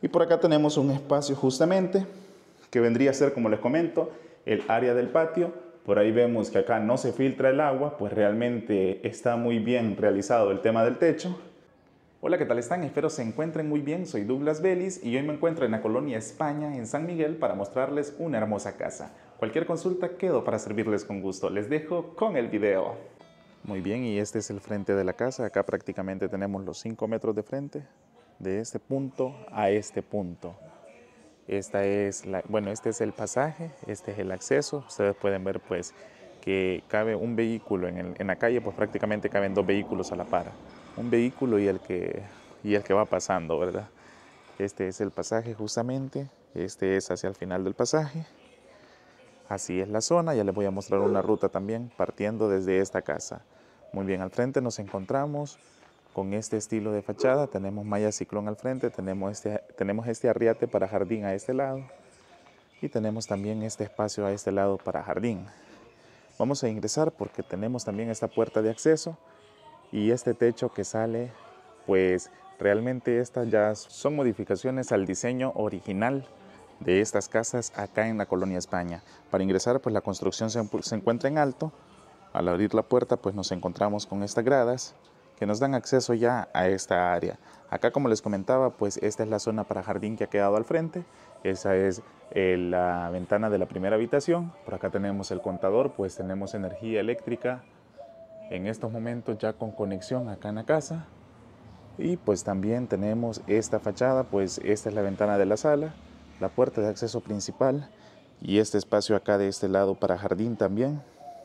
Y por acá tenemos un espacio justamente que vendría a ser, como les comento, el área del patio. Por ahí vemos que acá no se filtra el agua, pues realmente está muy bien realizado el tema del techo. Hola, ¿qué tal están? Espero se encuentren muy bien. Soy Douglas Vélez y hoy me encuentro en la colonia España, en San Miguel, para mostrarles una hermosa casa. Cualquier consulta quedo para servirles con gusto. Les dejo con el video. Muy bien, y este es el frente de la casa. Acá prácticamente tenemos los 5 metros de frente, de este punto a este punto. Este es el pasaje, este es el acceso. Ustedes pueden ver pues que cabe un vehículo en la calle, pues prácticamente caben dos vehículos a la par. Un vehículo y el que va pasando, ¿verdad? Este es el pasaje justamente, este es hacia el final del pasaje. Así es la zona, ya les voy a mostrar una ruta también partiendo desde esta casa. Muy bien, al frente nos encontramos con este estilo de fachada, tenemos malla ciclón al frente, tenemos este arriate para jardín a este lado y tenemos también este espacio a este lado para jardín. Vamos a ingresar porque tenemos también esta puerta de acceso y este techo que sale, pues realmente estas ya son modificaciones al diseño original de estas casas acá en la colonia España. Para ingresar, pues la construcción se encuentra en alto. Al abrir la puerta, pues nos encontramos con estas gradas que nos dan acceso ya a esta área. Acá, como les comentaba, pues esta es la zona para jardín que ha quedado al frente. Esa es la ventana de la primera habitación. Por acá tenemos el contador, pues tenemos energía eléctrica en estos momentos ya con conexión acá en la casa. Y pues también tenemos esta fachada, pues esta es la ventana de la sala, la puerta de acceso principal y este espacio acá de este lado para jardín también.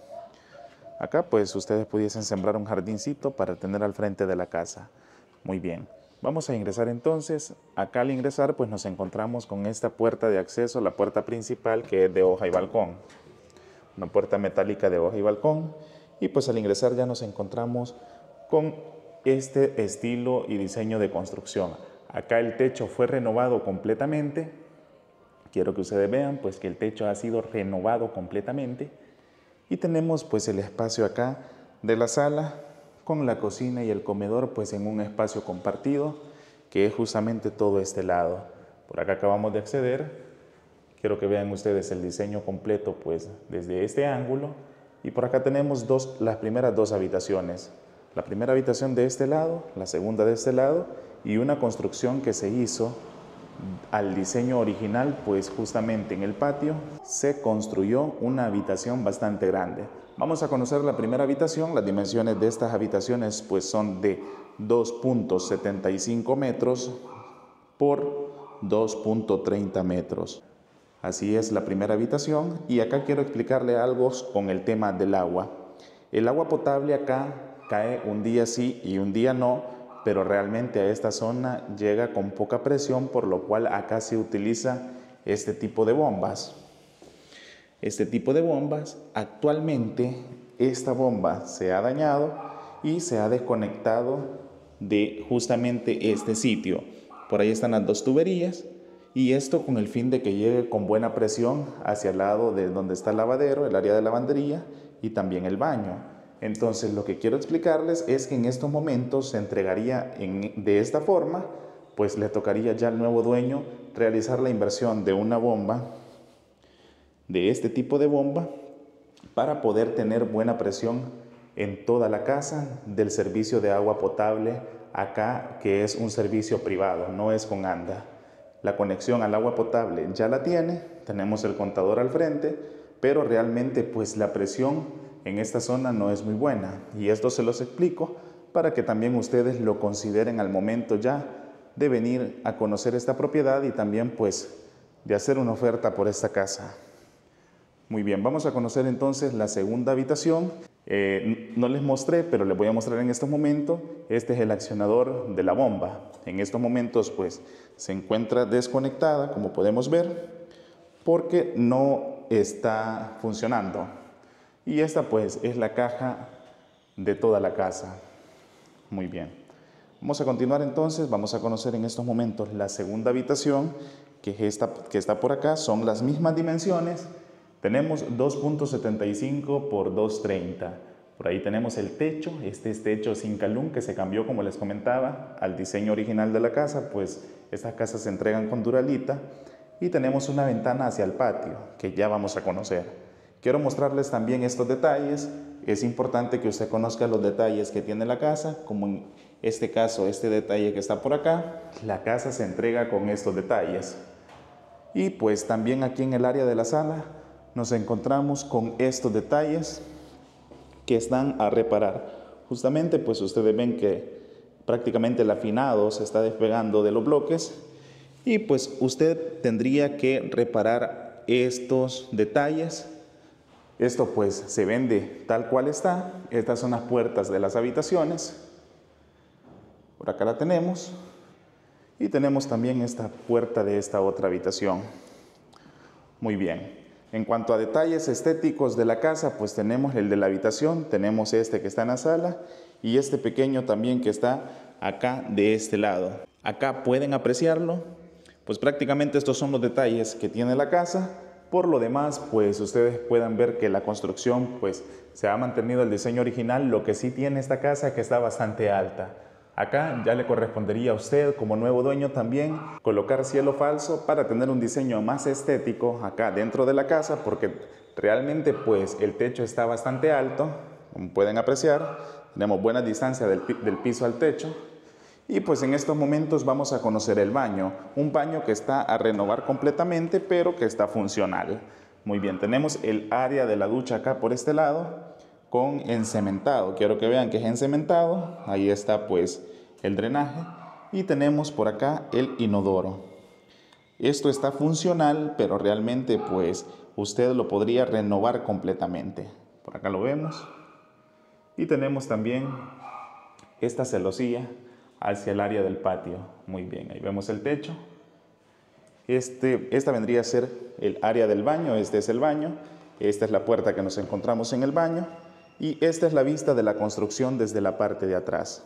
Acá pues ustedes pudiesen sembrar un jardincito para tener al frente de la casa. Muy bien, vamos a ingresar entonces. Acá al ingresar pues nos encontramos con esta puerta de acceso, la puerta principal, que es de hoja y balcón. Una puerta metálica de hoja y balcón. Y pues al ingresar ya nos encontramos con este estilo y diseño de construcción. Acá el techo fue renovado completamente. Quiero que ustedes vean pues que el techo ha sido renovado completamente. Y tenemos pues el espacio acá de la sala con la cocina y el comedor pues en un espacio compartido que es justamente todo este lado. Por acá acabamos de acceder. Quiero que vean ustedes el diseño completo pues desde este ángulo. Y por acá tenemos las primeras dos habitaciones. La primera habitación de este lado, la segunda de este lado y una construcción que se hizo al diseño original, pues justamente en el patio se construyó una habitación bastante grande. Vamos a conocer la primera habitación. Las dimensiones de estas habitaciones pues son de 2.75 metros por 2.30 metros. Así es la primera habitación y acá quiero explicarle algo con el tema del agua. El agua potable acá cae un día sí y un día no, pero realmente a esta zona llega con poca presión, por lo cual acá se utiliza este tipo de bombas. Actualmente esta bomba se ha dañado y se ha desconectado de justamente este sitio. Por ahí están las dos tuberías y esto con el fin de que llegue con buena presión hacia el lado de donde está el lavadero, el área de lavandería y también el baño. Entonces lo que quiero explicarles es que en estos momentos se entregaría de esta forma, pues le tocaría ya al nuevo dueño realizar la inversión de una bomba, de este tipo de bomba, para poder tener buena presión en toda la casa del servicio de agua potable acá, que es un servicio privado, no es con ANDA. La conexión al agua potable ya la tiene, tenemos el contador al frente, pero realmente pues la presión en esta zona no es muy buena y esto se los explico para que también ustedes lo consideren al momento ya de venir a conocer esta propiedad y también pues de hacer una oferta por esta casa. Muy bien, vamos a conocer entonces la segunda habitación. No les mostré, pero les voy a mostrar en estos momentos. Este es el accionador de la bomba. En estos momentos pues se encuentra desconectada, como podemos ver, porque no está funcionando. Y esta pues es la caja de toda la casa. Muy bien. Vamos a continuar entonces, vamos a conocer en estos momentos la segunda habitación, que es esta que está por acá. Son las mismas dimensiones. Tenemos 2.75 por 2.30. Por ahí tenemos el techo. Este es techo zinc alum que se cambió, como les comentaba, al diseño original de la casa, pues estas casas se entregan con duralita. Y tenemos una ventana hacia el patio que ya vamos a conocer. Quiero mostrarles también estos detalles. Es importante que usted conozca los detalles que tiene la casa, como en este caso, este detalle que está por acá. La casa se entrega con estos detalles. Y pues también aquí en el área de la sala nos encontramos con estos detalles que están a reparar. Justamente pues ustedes ven que prácticamente el afinado se está despegando de los bloques y pues usted tendría que reparar estos detalles. Esto pues se vende tal cual está. Estas son las puertas de las habitaciones. Por acá la tenemos. Y tenemos también esta puerta de esta otra habitación. Muy bien. En cuanto a detalles estéticos de la casa, pues tenemos el de la habitación, tenemos este que está en la sala y este pequeño también que está acá de este lado. Acá pueden apreciarlo, pues prácticamente estos son los detalles que tiene la casa. Por lo demás, pues ustedes puedan ver que la construcción pues se ha mantenido el diseño original. Lo que sí tiene esta casa es que está bastante alta. Acá ya le correspondería a usted como nuevo dueño también colocar cielo falso para tener un diseño más estético acá dentro de la casa, porque realmente pues el techo está bastante alto, como pueden apreciar. Tenemos buena distancia del piso al techo. Y pues en estos momentos vamos a conocer el baño, un baño que está a renovar completamente, pero que está funcional. Muy bien, tenemos el área de la ducha acá por este lado, con encementado. Quiero que vean que es encementado. Ahí está pues el drenaje. Y tenemos por acá el inodoro. Esto está funcional, pero realmente pues usted lo podría renovar completamente. Por acá lo vemos. Y tenemos también esta celosía hacia el área del patio. Muy bien, ahí vemos el techo. Esta vendría a ser el área del baño. Este es el baño. Esta es la puerta que nos encontramos en el baño. Y esta es la vista de la construcción desde la parte de atrás.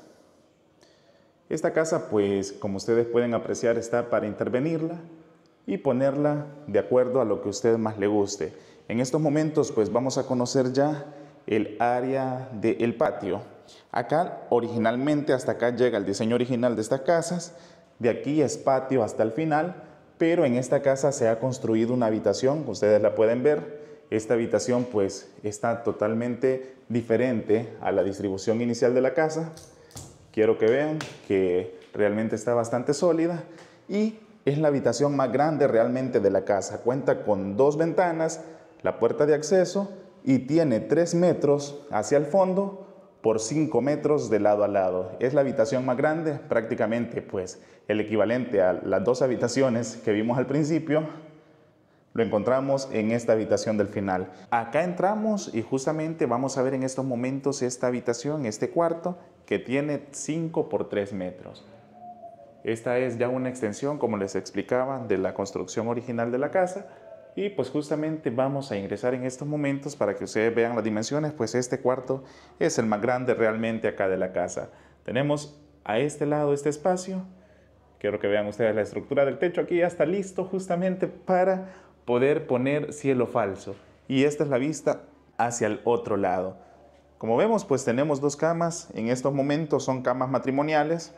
Esta casa, pues, como ustedes pueden apreciar, está para intervenirla y ponerla de acuerdo a lo que a usted más le guste. En estos momentos, pues, vamos a conocer ya el área del patio. Acá, originalmente, hasta acá llega el diseño original de estas casas. De aquí es patio hasta el final, pero en esta casa se ha construido una habitación, ustedes la pueden ver. Esta habitación pues está totalmente diferente a la distribución inicial de la casa. Quiero que vean que realmente está bastante sólida y es la habitación más grande realmente de la casa. Cuenta con 2 ventanas, la puerta de acceso y tiene 3 metros hacia el fondo por 5 metros de lado a lado. Es la habitación más grande, prácticamente pues el equivalente a las 2 habitaciones que vimos al principio. Lo encontramos en esta habitación del final. Acá entramos y justamente vamos a ver en estos momentos esta habitación, este cuarto, que tiene 5 por 3 metros. Esta es ya una extensión, como les explicaba, de la construcción original de la casa. Y pues justamente vamos a ingresar en estos momentos para que ustedes vean las dimensiones, pues este cuarto es el más grande realmente acá de la casa. Tenemos a este lado este espacio. Quiero que vean ustedes la estructura del techo. Aquí ya está listo justamente para poder poner cielo falso. Y esta es la vista hacia el otro lado. Como vemos, pues tenemos 2 camas. En estos momentos son camas matrimoniales.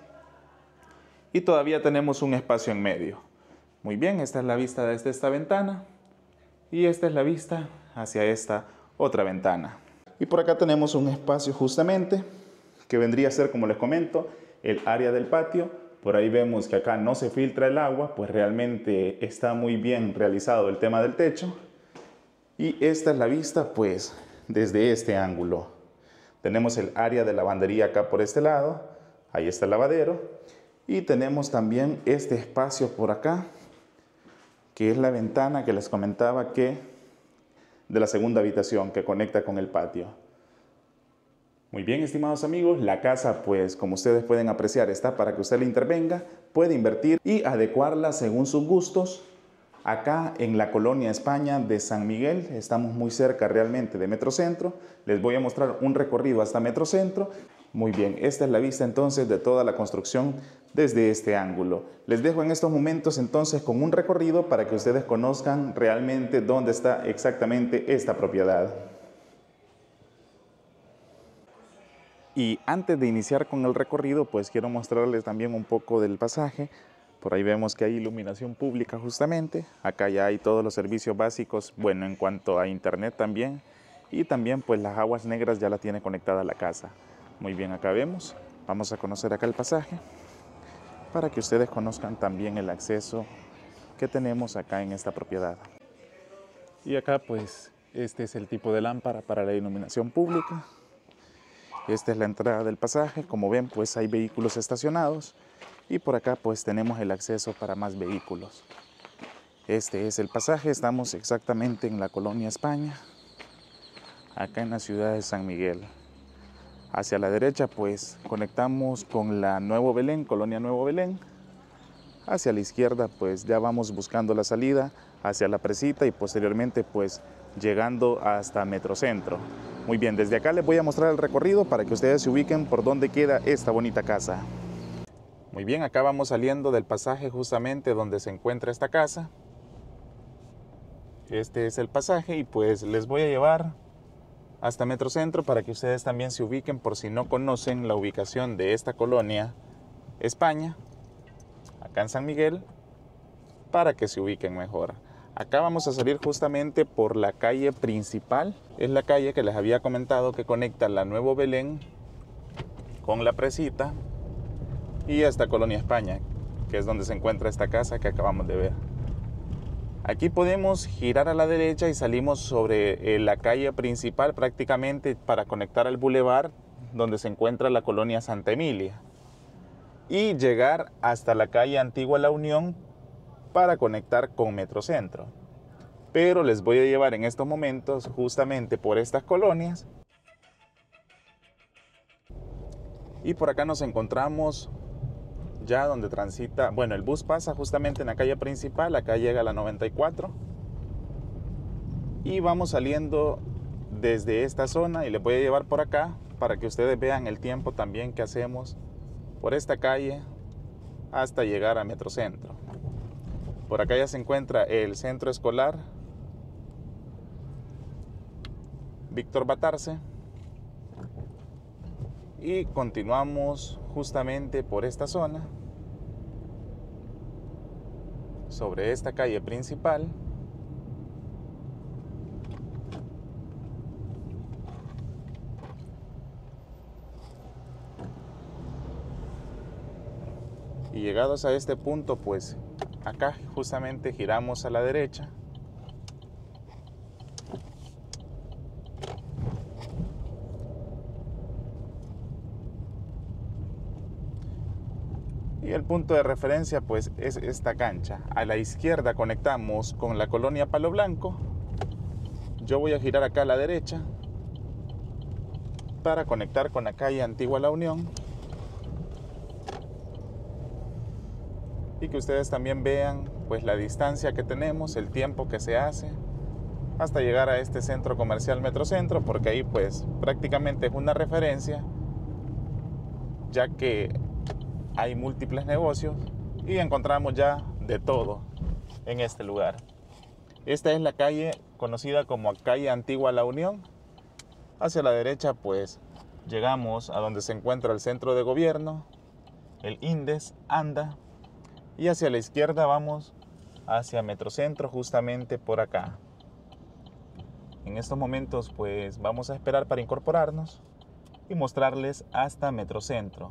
Y todavía tenemos un espacio en medio. Muy bien, esta es la vista desde esta ventana. Y esta es la vista hacia esta otra ventana. Y por acá tenemos un espacio justamente que vendría a ser, como les comento, el área del patio. Por ahí vemos que acá no se filtra el agua, pues realmente está muy bien realizado el tema del techo. Y esta es la vista, pues, desde este ángulo. Tenemos el área de lavandería acá por este lado. Ahí está el lavadero. Y tenemos también este espacio por acá, que es la ventana que les comentaba que de la segunda habitación que conecta con el patio. Muy bien, estimados amigos, la casa, pues como ustedes pueden apreciar, está para que usted le intervenga, puede invertir y adecuarla según sus gustos. Acá en la colonia España de San Miguel, estamos muy cerca realmente de Metrocentro. Les voy a mostrar un recorrido hasta Metrocentro. Muy bien, esta es la vista entonces de toda la construcción desde este ángulo. Les dejo en estos momentos entonces con un recorrido para que ustedes conozcan realmente dónde está exactamente esta propiedad. Y antes de iniciar con el recorrido, pues quiero mostrarles también un poco del pasaje. Por ahí vemos que hay iluminación pública justamente. Acá ya hay todos los servicios básicos, bueno, en cuanto a internet también. Y también pues las aguas negras ya la tiene conectada a la casa. Muy bien, acá vemos. Vamos a conocer acá el pasaje para que ustedes conozcan también el acceso que tenemos acá en esta propiedad. Y acá pues este es el tipo de lámpara para la iluminación pública. Esta es la entrada del pasaje. Como ven, pues hay vehículos estacionados y por acá pues tenemos el acceso para más vehículos. Este es el pasaje. Estamos exactamente en la Colonia España, acá en la ciudad de San Miguel. Hacia la derecha pues conectamos con la Nuevo Belén, Colonia Nuevo Belén. Hacia la izquierda pues ya vamos buscando la salida hacia la Presita y posteriormente pues llegando hasta Metrocentro. Muy bien, desde acá les voy a mostrar el recorrido para que ustedes se ubiquen por dónde queda esta bonita casa. Muy bien, acá vamos saliendo del pasaje justamente donde se encuentra esta casa. Este es el pasaje y pues les voy a llevar hasta Metrocentro para que ustedes también se ubiquen por si no conocen la ubicación de esta colonia España, acá en San Miguel, para que se ubiquen mejor. Acá vamos a salir justamente por la calle principal. Es la calle que les había comentado que conecta la Nuevo Belén con la Presita y esta Colonia España, que es donde se encuentra esta casa que acabamos de ver. Aquí podemos girar a la derecha y salimos sobre la calle principal prácticamente para conectar al bulevar donde se encuentra la Colonia Santa Emilia y llegar hasta la calle Antigua La Unión para conectar con Metrocentro. Pero les voy a llevar en estos momentos justamente por estas colonias. Y por acá nos encontramos ya donde transita, bueno, el bus pasa justamente en la calle principal, acá llega la 94. Y vamos saliendo desde esta zona y les voy a llevar por acá para que ustedes vean el tiempo también que hacemos por esta calle hasta llegar a Metrocentro. Por acá ya se encuentra el centro escolar Víctor Batarse y continuamos justamente por esta zona, sobre esta calle principal. Y llegados a este punto, pues acá justamente giramos a la derecha. Y el punto de referencia pues es esta cancha. A la izquierda conectamos con la Colonia Palo Blanco. Yo voy a girar acá a la derecha para conectar con la calle Antigua La Unión. Y que ustedes también vean pues la distancia que tenemos, el tiempo que se hace hasta llegar a este centro comercial Metrocentro, porque ahí pues prácticamente es una referencia, ya que hay múltiples negocios y encontramos ya de todo en este lugar. Esta es la calle conocida como calle Antigua La Unión. Hacia la derecha pues llegamos a donde se encuentra el centro de gobierno, el INDES, ANDA. Y hacia la izquierda vamos hacia Metrocentro, justamente por acá. En estos momentos pues vamos a esperar para incorporarnos y mostrarles hasta Metrocentro.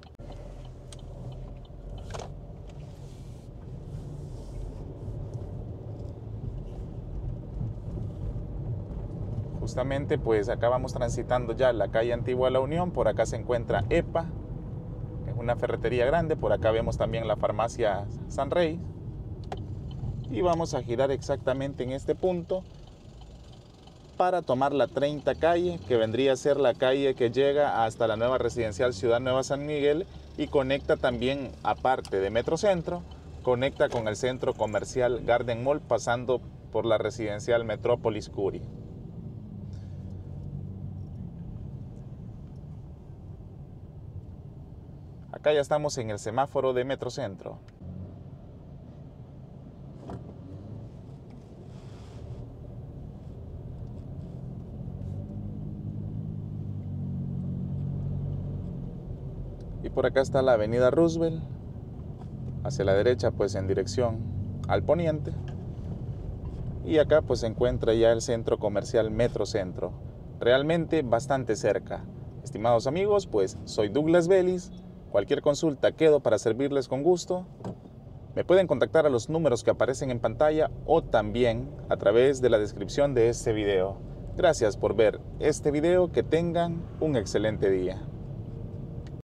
Justamente pues acá vamos transitando ya la calle Antigua La Unión. Por acá se encuentra EPA, es una ferretería grande. Por acá vemos también la farmacia San Rey. Y vamos a girar exactamente en este punto para tomar la 30 calle, que vendría a ser la calle que llega hasta la nueva residencial Ciudad Nueva San Miguel y conecta también, aparte de Metrocentro, conecta con el centro comercial Garden Mall pasando por la residencial Metrópolis Curi. Acá ya estamos en el semáforo de Metrocentro. Y por acá está la avenida Roosevelt, hacia la derecha pues en dirección al poniente. Y acá pues se encuentra ya el centro comercial Metro Centro, realmente bastante cerca. Estimados amigos, pues soy Douglas Vélez. Cualquier consulta quedo para servirles con gusto. Me pueden contactar a los números que aparecen en pantalla o también a través de la descripción de este video. Gracias por ver este video, que tengan un excelente día.